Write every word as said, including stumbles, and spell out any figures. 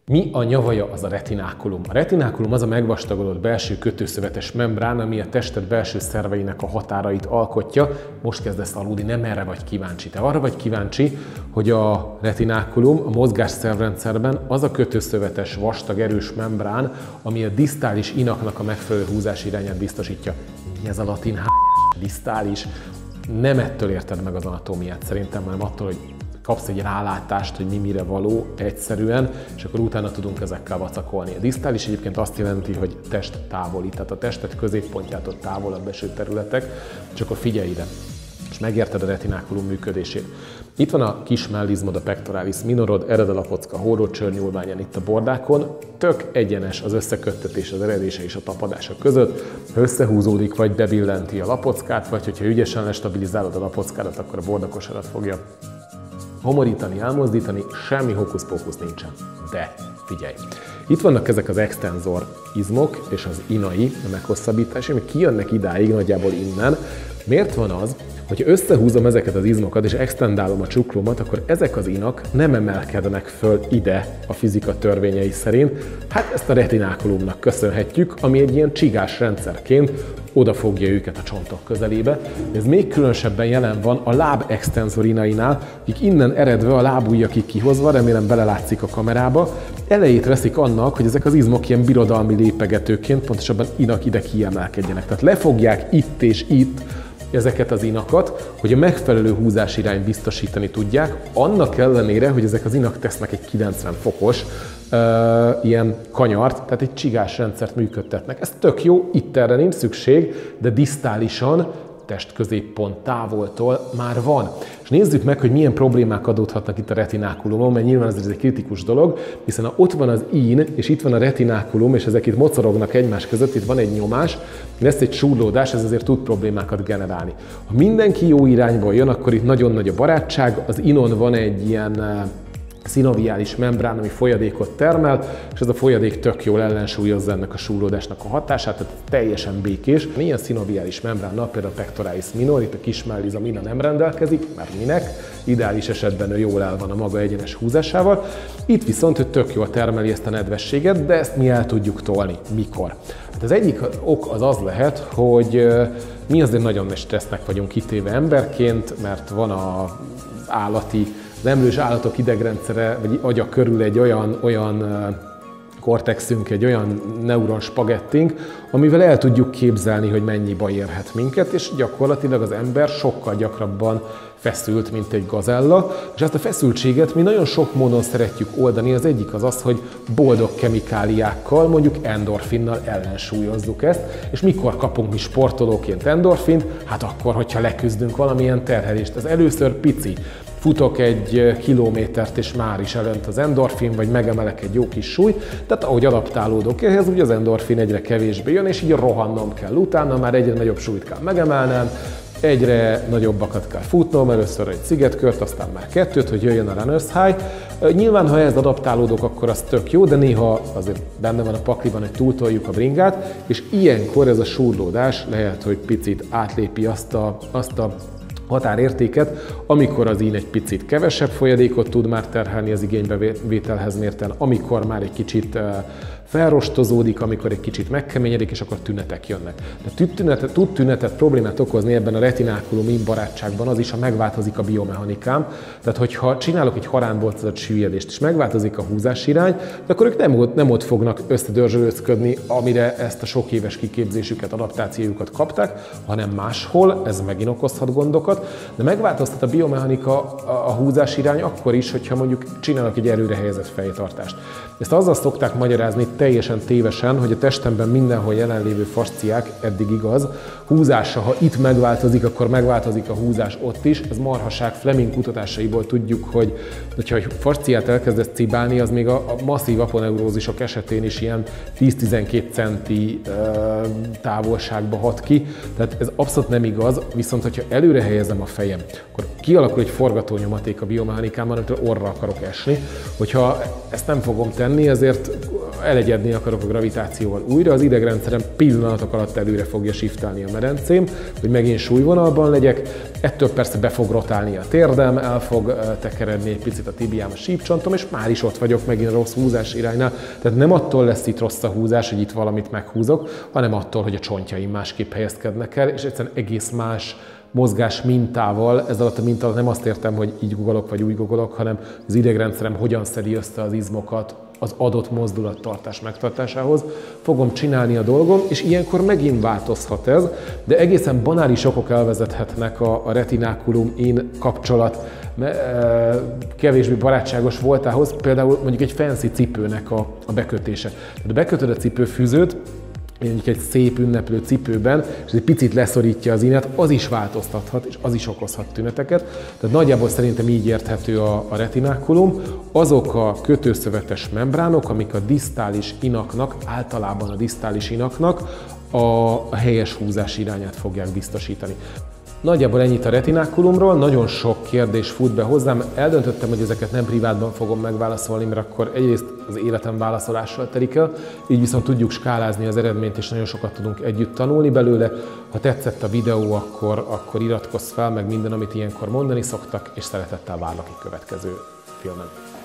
Mi a nyavaja az a retinákulum? A retinákulum az a megvastagodott belső kötőszövetes membrán, ami a tested belső szerveinek a határait alkotja. Most kezdesz aludni, nem erre vagy kíváncsi. Te arra vagy kíváncsi, hogy a retinákulum a mozgásszervrendszerben az a kötőszövetes, vastag, erős membrán, ami a disztális inaknak a megfelelő húzás irányát biztosítja. Mi ez a latin hányás? Disztális? Nem ettől érted meg az anatómiát szerintem, hanem attól, hogy kapsz egy rálátást, hogy mi mire való egyszerűen, és akkor utána tudunk ezekkel vacakolni. A disztális egyébként azt jelenti, hogy test távoli, tehát a testet középpontjától távolabb eső területek, és akkor figyelj ide, és megérted a retinákulum működését. Itt van a kis mellizmod, a pectoralis minorod, ered a lapocka hórócsőrnyúlványon itt a bordákon, tök egyenes az összeköttetés, az eredése és a tapadása között, ha összehúzódik, vagy bebillenti a lapockát, vagy hogyha ügyesen lestabilizálod a lapockádat, akkor a bordakosarat fogja homorítani, elmozdítani, semmi hókusz-pókusz nincsen. De figyelj! Itt vannak ezek az extenzor izmok és az inai, a meghosszabbítás, amik kijönnek idáig, nagyjából innen. Miért van az, hogyha összehúzom ezeket az izmokat és extendálom a csuklómat, akkor ezek az inak nem emelkednek föl ide a fizika törvényei szerint. Hát ezt a retinákulumnak köszönhetjük, ami egy ilyen csigás rendszerként odafogja őket a csontok közelébe. Ez még különösebben jelen van a láb extenzorinainál, akik innen eredve a lábujjakig kihozva, remélem belelátszik a kamerába, elejét veszik annak, hogy ezek az izmok ilyen birodalmi lépegetőként, pontosabban inak ide kiemelkedjenek. Tehát lefogják itt és itt ezeket az inakat, hogy a megfelelő húzásirányt biztosítani tudják, annak ellenére, hogy ezek az inak tesznek egy kilencven fokos uh, ilyen kanyart, tehát egy csigás rendszert működtetnek. Ez tök jó, itt erre nincs szükség, de disztálisan, testközéppont távoltól már van. És nézzük meg, hogy milyen problémák adódhatnak itt a retinákulumon, mert nyilván ez egy kritikus dolog, hiszen ha ott van az ín, és itt van a retinákulum, és ezek itt mocorognak egymás között, itt van egy nyomás, lesz egy súrlódás, ez azért tud problémákat generálni. Ha mindenki jó irányból jön, akkor itt nagyon nagy a barátság, az inon van egy ilyen szinoviális membrán, ami folyadékot termel, és ez a folyadék tök jól ellensúlyozza ennek a súrlódásnak a hatását, tehát teljesen békés. Ilyen szinoviális membránnal például a pectoralis minor, itt a kis mellizom nem rendelkezik, mert minek? Ideális esetben ő jól el van a maga egyenes húzásával. Itt viszont ő tök jól termeli ezt a nedvességet, de ezt mi el tudjuk tolni. Mikor? Hát az egyik ok az az lehet, hogy mi azért nagyon nagy stressznek vagyunk kitéve emberként, mert van az állati az emlős állatok idegrendszere, vagy agya körül egy olyan, olyan kortexünk, egy olyan neuron spagettink, amivel el tudjuk képzelni, hogy mennyi baj érhet minket, és gyakorlatilag az ember sokkal gyakrabban feszült, mint egy gazella, és ezt a feszültséget mi nagyon sok módon szeretjük oldani. Az egyik az az, hogy boldog kemikáliákkal, mondjuk endorfinnal ellensúlyozzuk ezt, és mikor kapunk mi sportolóként endorfint? Hát akkor, hogyha leküzdünk valamilyen terhelést. Ez először pici. Futok egy kilométert, és már is elönt az endorfin, vagy megemelek egy jó kis súlyt, tehát ahogy adaptálódok ehhez, ugye az endorfin egyre kevésbé jön, és így rohannom kell utána, már egyre nagyobb súlyt kell megemelnem, egyre nagyobbakat kell futnom, először egy szigetkört, aztán már kettőt, hogy jöjjön a runner's high. Nyilván, ha ehhez adaptálódok, akkor az tök jó, de néha azért benne van a pakliban, hogy túltoljuk a bringát, és ilyenkor ez a súrlódás lehet, hogy picit átlépi azt a, azt a határértéket, amikor az ín egy picit kevesebb folyadékot tud már terhelni az igénybevételhez mérten, amikor már egy kicsit felrostozódik, amikor egy kicsit megkeményedik, és akkor tünetek jönnek. De tud tünetet, tud tünetet, problémát okozni ebben a retinákulum barátságban az is, ha megváltozik a biomechanikám. Tehát, hogyha csinálok egy haránbolcozat süllyedést, és megváltozik a húzásirány, akkor ők nem, nem ott fognak összedörzsölőzködni, amire ezt a sok éves kiképzésüket, adaptációjukat kapták, hanem máshol, ez megint okozhat gondokat, de megváltoztat a biomechanika a húzásirány akkor is, hogyha mondjuk csinálok egy erőre helyezett fejtartást. Ezt azzal szokták magyarázni teljesen tévesen, hogy a testemben mindenhol jelenlévő fasciák, eddig igaz, húzása, ha itt megváltozik, akkor megváltozik a húzás ott is. Ez marhaság, Fleming kutatásaiból tudjuk, hogy ha egy fasciát elkezdesz cibálni, az még a, a masszív aponeurózisok esetén is ilyen tíz-tizenkét centi uh, távolságba hat ki. Tehát ez abszolút nem igaz, viszont hogyha előre helyezem a fejem, akkor kialakul egy forgatónyomaték a biomechanikában, amitől orra akarok esni. Hogyha ezt nem fogom tenni, ezért elegyedni akarok a gravitációval újra, az idegrendszerem pillanatok alatt előre fogja shiftelni a medencém, hogy megint súlyvonalban legyek, Ettől persze be fog rotálni a térdem, el fog tekeredni egy picit a tibiám, a sípcsontom, és már is ott vagyok megint a rossz húzás iránynál. Tehát nem attól lesz itt rossz a húzás, hogy itt valamit meghúzok, hanem attól, hogy a csontjaim másképp helyezkednek el, és egyszerűen egész más mozgás mintával, ez alatt a minta nem azt értem, hogy így gugolok vagy úgy gugolok, hanem az idegrendszerem hogyan szedi össze az izmokat az adott mozdulattartás megtartásához, fogom csinálni a dolgom, és ilyenkor megint változhat ez, de egészen banális okok elvezethetnek a, a retinákulum-én kapcsolat kevésbé barátságos voltához, például mondjuk egy fancy cipőnek a, a bekötése. Tehát bekötöd a cipőfűzőt, mondjuk egy szép ünneplő cipőben, és egy picit leszorítja az inet, az is változtathat, és az is okozhat tüneteket. Tehát nagyjából szerintem így érthető a, a retinákulum. Azok a kötőszövetes membránok, amik a disztális inaknak, általában a disztális inaknak a, a helyes húzás irányát fogják biztosítani. Nagyjából ennyit a retinákulumról, nagyon sok kérdés fut be hozzám, eldöntöttem, hogy ezeket nem privátban fogom megválaszolni, mert akkor egyrészt az életem válaszolással telik el, így viszont tudjuk skálázni az eredményt, és nagyon sokat tudunk együtt tanulni belőle. Ha tetszett a videó, akkor, akkor iratkozz fel, meg minden, amit ilyenkor mondani szoktak, és szeretettel várlak egy következő filmen.